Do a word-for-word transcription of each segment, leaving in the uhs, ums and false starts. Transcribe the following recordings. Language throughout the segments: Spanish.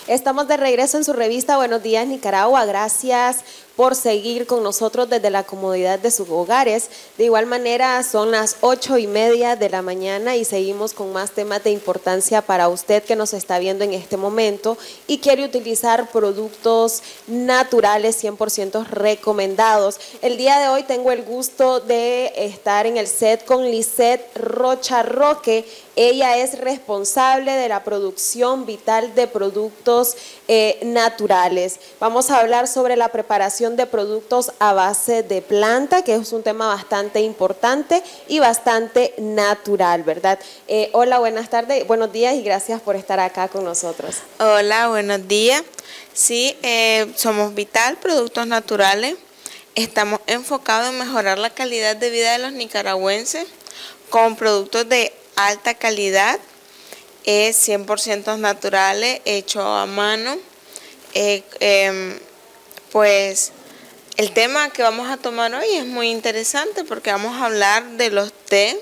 Estamos de regreso en su revista Buenos Días Nicaragua. Gracias por seguir con nosotros desde la comodidad de sus hogares. De igual manera, son las ocho y media de la mañana y seguimos con más temas de importancia para usted que nos está viendo en este momento y quiere utilizar productos naturales cien por ciento recomendados. El día de hoy tengo el gusto de estar en el set con Lisette Rocha Roque. Ella es responsable de la producción vital de productos eh, naturales. Vamos a hablar sobre la preparación de productos a base de planta, que es un tema bastante importante y bastante natural, ¿verdad? Eh, hola, buenas tardes, buenos días y gracias por estar acá con nosotros. Hola, buenos días. Sí, eh, somos Vital, Productos Naturales. Estamos enfocados en mejorar la calidad de vida de los nicaragüenses con productos de alta calidad, es cien por ciento naturales, hecho a mano. Eh, eh, pues el tema que vamos a tomar hoy es muy interesante porque vamos a hablar de los té,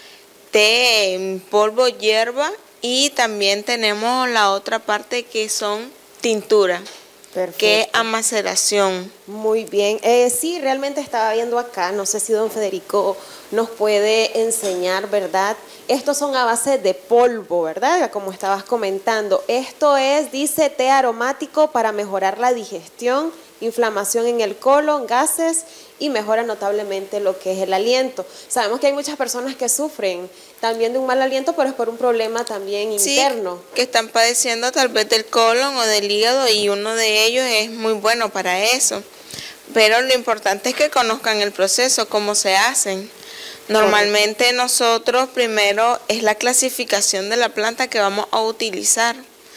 té en polvo, hierba, y también tenemos la otra parte que son tinturas. Perfecto. Que es a maceración. Muy bien. Eh, sí, realmente estaba viendo acá, no sé si don Federico nos puede enseñar, ¿verdad? Estos son a base de polvo, ¿verdad? Como estabas comentando. Esto es, dice, té aromático para mejorar la digestión, inflamación en el colon, gases y mejora notablemente lo que es el aliento. Sabemos que hay muchas personas que sufren también de un mal aliento, pero es por un problema también sí, interno. Que están padeciendo tal vez del colon o del hígado y uno de ellos es muy bueno para eso. Pero lo importante es que conozcan el proceso, cómo se hacen. Normalmente nosotros primero es la clasificación de la planta que vamos a utilizar,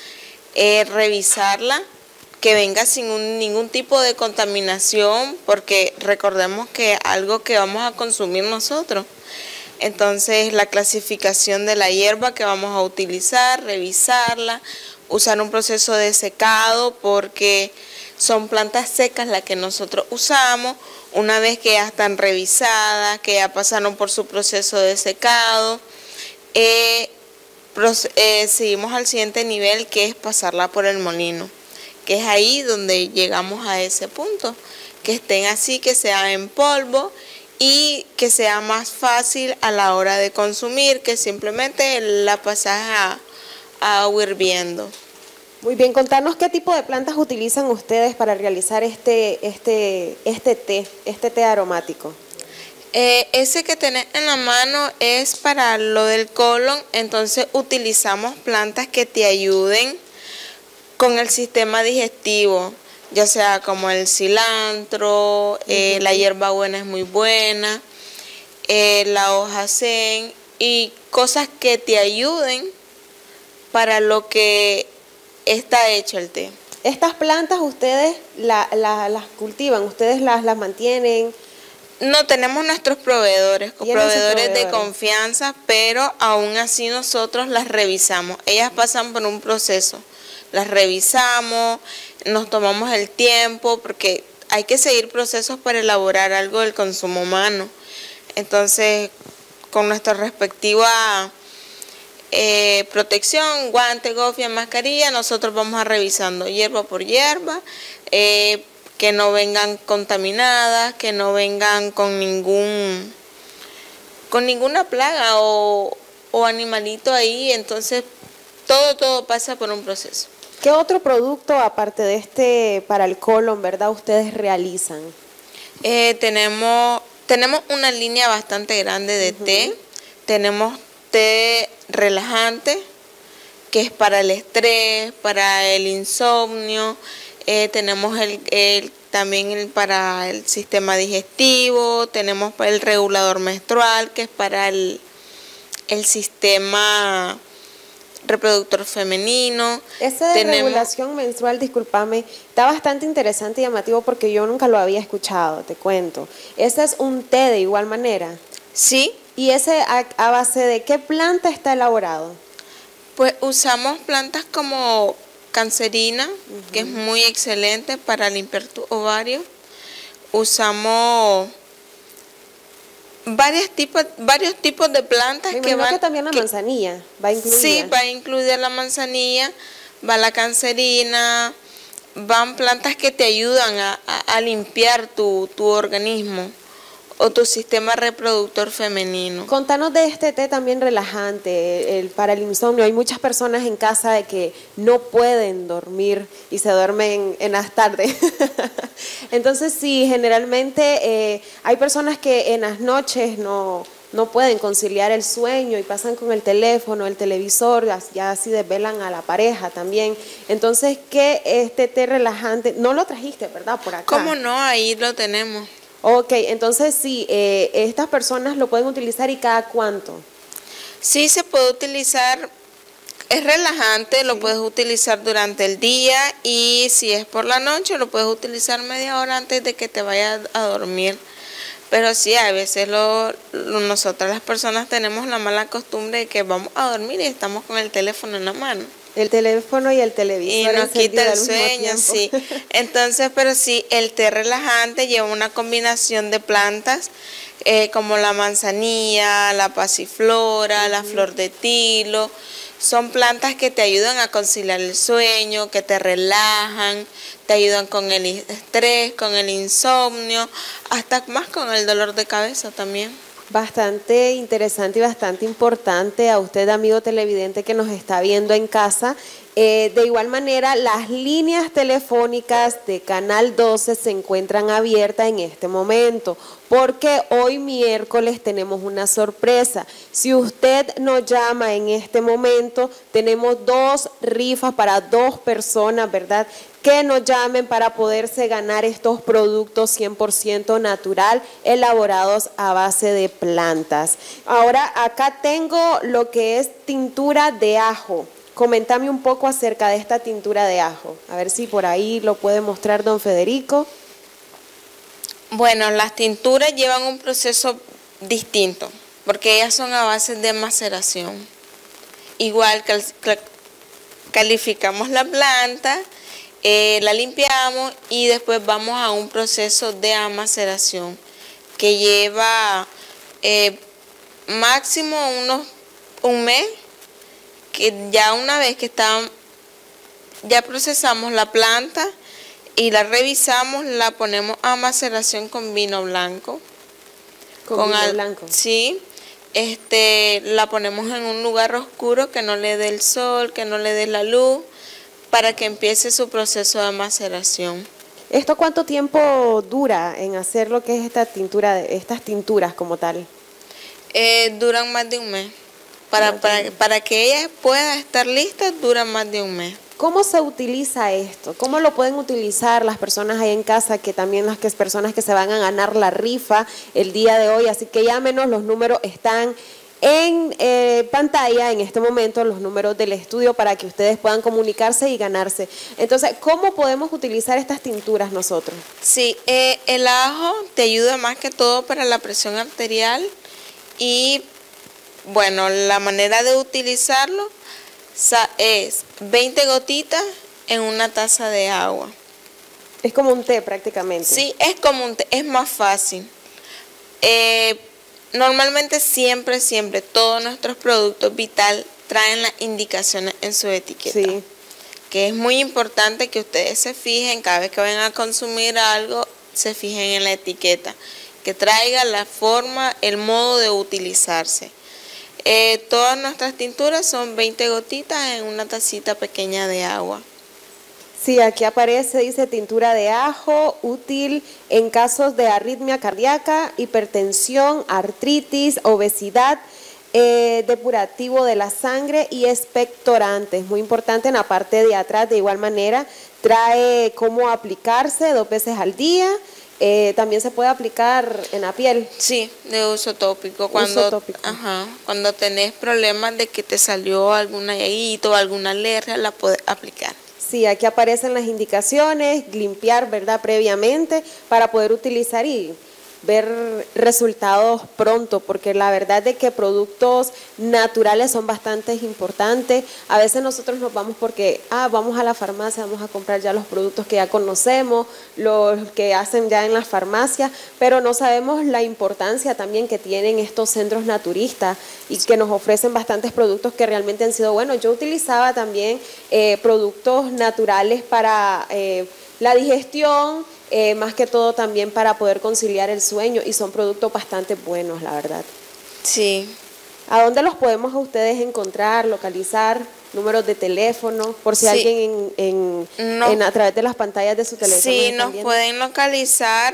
eh, revisarla, que venga sin un, ningún tipo de contaminación, porque recordemos que algo que vamos a consumir nosotros. Entonces la clasificación de la hierba que vamos a utilizar, revisarla, usar un proceso de secado porque son plantas secas las que nosotros usamos. Una vez que ya están revisadas, que ya pasaron por su proceso de secado, eh, eh, seguimos al siguiente nivel, que es pasarla por el molino, que es ahí donde llegamos a ese punto, que estén así, que sea en polvo y que sea más fácil a la hora de consumir, que simplemente la pasas a, a agua hirviendo. Muy bien, contanos qué tipo de plantas utilizan ustedes para realizar este, este, este té, este té aromático. Eh, ese que tenés en la mano es para lo del colon, entonces utilizamos plantas que te ayuden con el sistema digestivo, ya sea como el cilantro, eh, uh-huh. La hierbabuena es muy buena, eh, la hoja zen y cosas que te ayuden para lo que está hecho el té. ¿Estas plantas ustedes la, la, las cultivan, ustedes las, las mantienen? No, tenemos nuestros proveedores, proveedores, proveedores de confianza, pero aún así nosotros las revisamos. Ellas pasan por un proceso, las revisamos, nos tomamos el tiempo, porque hay que seguir procesos para elaborar algo del consumo humano. Entonces, con nuestra respectiva Eh, protección, guante, gofia, mascarilla, nosotros vamos a revisando hierba por hierba, eh, que no vengan contaminadas, que no vengan con ningún con ninguna plaga o, o animalito ahí. Entonces todo todo pasa por un proceso. ¿Qué otro producto aparte de este para el colon, verdad, ustedes realizan? Eh, tenemos tenemos una línea bastante grande de uh-huh. té. Tenemos té relajante, que es para el estrés, para el insomnio. Eh, tenemos el, el también el para el sistema digestivo. Tenemos el regulador menstrual, que es para el, el sistema reproductor femenino. Ese de tenemos, regulación menstrual, discúlpame, está bastante interesante y llamativo porque yo nunca lo había escuchado, te cuento. Ese es un té de igual manera. Sí. ¿Y ese a, a base de qué planta está elaborado? Pues usamos plantas como cancerina, uh-huh. que es muy excelente para limpiar tu ovario. Usamos varios tipos, varios tipos de plantas. Me que van que también la que, manzanilla va incluida. Sí, va incluida la manzanilla, va la cancerina, van plantas que te ayudan a, a, a limpiar tu, tu organismo o tu sistema reproductor femenino. Contanos de este té también relajante, el, para el insomnio. Hay muchas personas en casa de que no pueden dormir y se duermen en las tardes. Entonces sí, generalmente eh, hay personas que en las noches no, no pueden conciliar el sueño y pasan con el teléfono, el televisor, ya así desvelan a la pareja también. Entonces, ¿qué este té relajante? No lo trajiste, ¿verdad? Por acá. ¿Cómo no? Ahí lo tenemos. Ok, entonces sí, eh, estas personas lo pueden utilizar, ¿y cada cuánto? Sí, se puede utilizar, es relajante, lo puedes utilizar durante el día y si es por la noche lo puedes utilizar media hora antes de que te vayas a dormir. Pero sí, a veces lo, lo, nosotras las personas tenemos la mala costumbre de que vamos a dormir y estamos con el teléfono en la mano. El teléfono y el televisor. Y nos quita el sueño, sí. Entonces, pero sí, el té relajante lleva una combinación de plantas eh, como la manzanilla, la pasiflora, uh-huh. la flor de tilo. Son plantas que te ayudan a conciliar el sueño, que te relajan, te ayudan con el estrés, con el insomnio, hasta más con el dolor de cabeza también. Bastante interesante y bastante importante a usted, amigo televidente que nos está viendo en casa. Eh, de igual manera, las líneas telefónicas de Canal doce se encuentran abiertas en este momento, porque hoy miércoles tenemos una sorpresa. Si usted nos llama en este momento, tenemos dos rifas para dos personas, ¿verdad?, que nos llamen para poderse ganar estos productos cien por ciento natural, elaborados a base de plantas. Ahora, acá tengo lo que es tintura de ajo. Coméntame un poco acerca de esta tintura de ajo. A ver si por ahí lo puede mostrar don Federico. Bueno, las tinturas llevan un proceso distinto, porque ellas son a base de maceración. Igual cal calificamos la planta, eh, la limpiamos y después vamos a un proceso de amaceración que lleva eh, máximo unos un mes, que ya una vez que está, ya procesamos la planta y la revisamos, la ponemos a maceración con vino blanco. Con, con vino al, blanco. Sí, este, la ponemos en un lugar oscuro que no le dé el sol, que no le dé la luz, para que empiece su proceso de maceración. ¿Esto cuánto tiempo dura en hacer lo que es esta tintura, estas tinturas como tal? Eh, duran más de un mes. Para, para, para que ella pueda estar lista, dura más de un mes. ¿Cómo se utiliza esto? ¿Cómo lo pueden utilizar las personas ahí en casa, que también las que es personas que se van a ganar la rifa el día de hoy? Así que llámenos, los números están en eh, pantalla en este momento, los números del estudio, para que ustedes puedan comunicarse y ganarse. Entonces, ¿cómo podemos utilizar estas tinturas nosotros? Sí, eh, el ajo te ayuda más que todo para la presión arterial y, bueno, la manera de utilizarlo es veinte gotitas en una taza de agua. Es como un té prácticamente. Sí, es como un té, es más fácil. Eh, Normalmente siempre, siempre, todos nuestros productos Vital traen las indicaciones en su etiqueta. Sí. Que es muy importante que ustedes se fijen, cada vez que vayan a consumir algo, se fijen en la etiqueta. Que traiga la forma, el modo de utilizarse. Eh, todas nuestras tinturas son veinte gotitas en una tacita pequeña de agua. Sí, aquí aparece, dice tintura de ajo, útil en casos de arritmia cardíaca, hipertensión, artritis, obesidad, eh, depurativo de la sangre y expectorante. Es muy importante en la parte de atrás. De igual manera, trae cómo aplicarse dos veces al día. Eh, también se puede aplicar en la piel. Sí, de uso tópico. Cuando, uso tópico. Ajá, cuando tenés problemas de que te salió alguna llaguita o alguna alergia, la puedes aplicar. Sí, aquí aparecen las indicaciones, limpiar, ¿verdad?, previamente para poder utilizar y ver resultados pronto, porque la verdad de que productos naturales son bastante importantes. A veces nosotros nos vamos porque, ah, vamos a la farmacia, vamos a comprar ya los productos que ya conocemos, los que hacen ya en las farmacias, pero no sabemos la importancia también que tienen estos centros naturistas y que nos ofrecen bastantes productos que realmente han sido buenos. Yo utilizaba también eh, productos naturales para eh, la digestión, Eh, más que todo también para poder conciliar el sueño, y son productos bastante buenos, la verdad. Sí. ¿A dónde los podemos a ustedes encontrar, localizar? Números de teléfono, por si sí. alguien en, en, no. en a través de las pantallas de su teléfono. Sí, nos viendo. Pueden localizar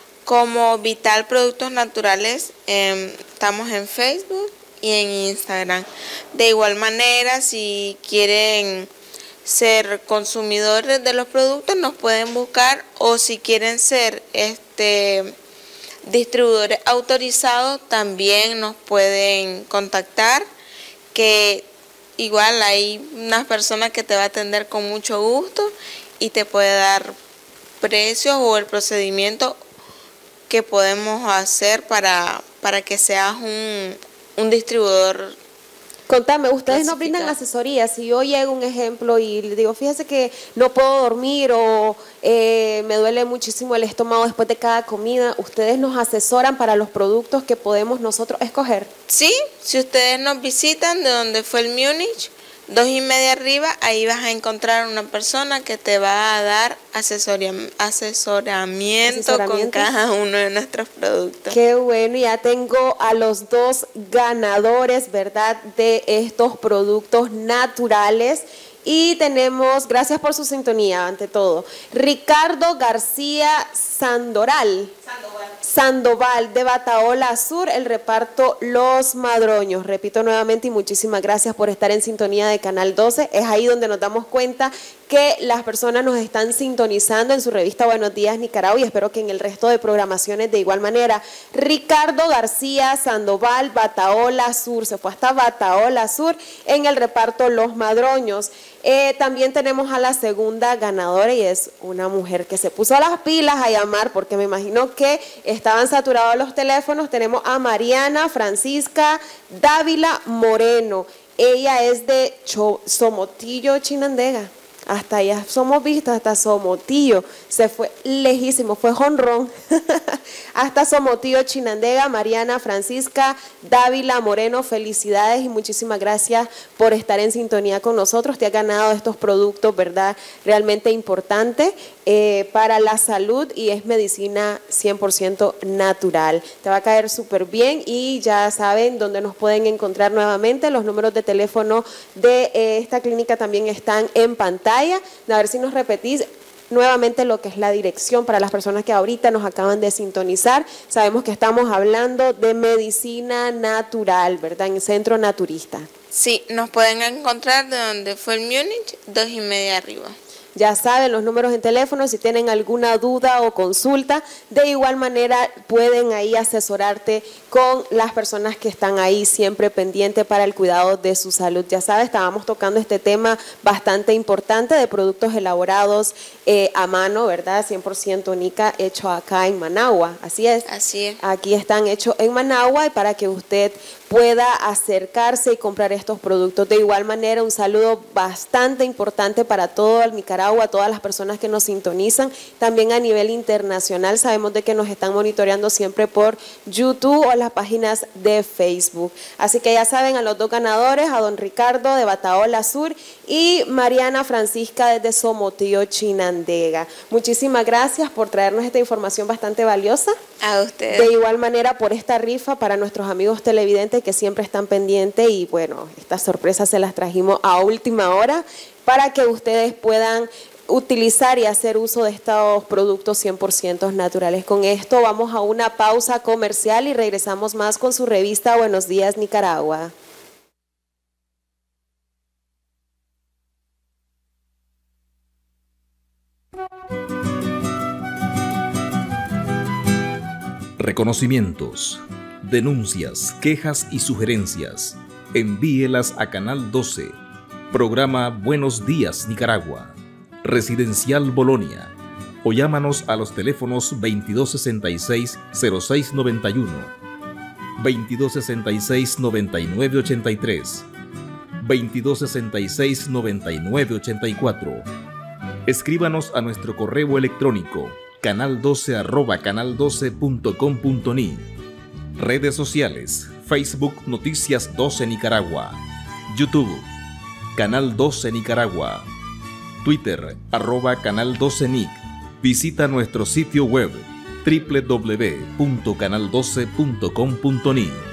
como Vital Productos Naturales. Eh, estamos en Facebook y en Instagram. De igual manera, si quieren ser consumidores de los productos, nos pueden buscar, o si quieren ser este distribuidores autorizados, también nos pueden contactar, que igual hay unas personas que te va a atender con mucho gusto y te puede dar precios o el procedimiento que podemos hacer para, para que seas un, un distribuidor. Contame, ustedes nos brindan asesoría. Si yo llego, un ejemplo, y le digo, fíjese que no puedo dormir o eh, me duele muchísimo el estómago después de cada comida, ¿ustedes nos asesoran para los productos que podemos nosotros escoger? Sí, si ustedes nos visitan de donde fue el Múnich, dos y media arriba, ahí vas a encontrar una persona que te va a dar asesoria, asesoramiento, con cada uno de nuestros productos. Qué bueno, ya tengo a los dos ganadores, ¿verdad?, de estos productos naturales. Y tenemos, gracias por su sintonía, ante todo, Ricardo García Sandoral. Sandoval. Sandoval, de Bataola Sur, el reparto Los Madroños. Repito nuevamente, y muchísimas gracias por estar en sintonía de Canal doce. Es ahí donde nos damos cuenta que las personas nos están sintonizando en su revista Buenos Días Nicaragua, y espero que en el resto de programaciones de igual manera. Ricardo García Sandoval, Bataola Sur, se fue hasta Bataola Sur, en el reparto Los Madroños. Eh, también tenemos a la segunda ganadora, y es una mujer que se puso a las pilas a llamar, porque me imagino que estaban saturados los teléfonos. Tenemos a Mariana Francisca Dávila Moreno. Ella es de Cho Somotillo, Chinandega. Hasta allá somos vistos, hasta Somotillo, se fue lejísimo, fue jonrón, hasta Somotillo, Chinandega. Mariana Francisca Dávila Moreno, felicidades y muchísimas gracias por estar en sintonía con nosotros. Te has ganado estos productos, ¿verdad?, realmente importantes eh, para la salud, y es medicina cien por ciento natural. Te va a caer súper bien, y ya saben dónde nos pueden encontrar nuevamente. Los números de teléfono de eh, esta clínica también están en pantalla. A ver si nos repetís nuevamente lo que es la dirección para las personas que ahorita nos acaban de sintonizar. Sabemos que estamos hablando de medicina natural, ¿verdad?, en Centro Naturista. Sí, nos pueden encontrar de donde fue el Múnich, dos y media arriba. Ya saben los números en teléfono, si tienen alguna duda o consulta, de igual manera pueden ahí asesorarte con las personas que están ahí siempre pendientes para el cuidado de su salud. Ya sabes, estábamos tocando este tema bastante importante de productos elaborados eh, a mano, ¿verdad? cien por ciento Nica, hecho acá en Managua, así es. Así es. Aquí están hechos en Managua, y para que usted pueda acercarse y comprar estos productos. De igual manera, un saludo bastante importante para todo el Nicaragua, todas las personas que nos sintonizan, también a nivel internacional. Sabemos de que nos están monitoreando siempre por YouTube o las páginas de Facebook. Así que ya saben, a los dos ganadores, a don Ricardo de Bataola Sur y Mariana Francisca desde Somotillo, Chinandega. Muchísimas gracias por traernos esta información bastante valiosa. A ustedes. De igual manera, por esta rifa para nuestros amigos televidentes que siempre están pendientes, y bueno, estas sorpresas se las trajimos a última hora para que ustedes puedan utilizar y hacer uso de estos productos cien por ciento naturales. Con esto vamos a una pausa comercial y regresamos más con su revista Buenos Días Nicaragua. Reconocimientos, denuncias, quejas y sugerencias. Envíelas a Canal doce, programa Buenos Días Nicaragua, Residencial Bolonia, o llámanos a los teléfonos veintidós sesenta y seis, cero seis noventa y uno, veintidós sesenta y seis, noventa y nueve ochenta y tres, veintidós sesenta y seis, noventa y nueve ochenta y cuatro. Escríbanos a nuestro correo electrónico canal doce arroba canal doce punto com punto ni. Redes sociales: Facebook Noticias doce Nicaragua, YouTube Canal doce Nicaragua, Twitter arroba Canal doce Nic. Visita nuestro sitio web doble u doble u doble u punto canal doce punto com punto ni.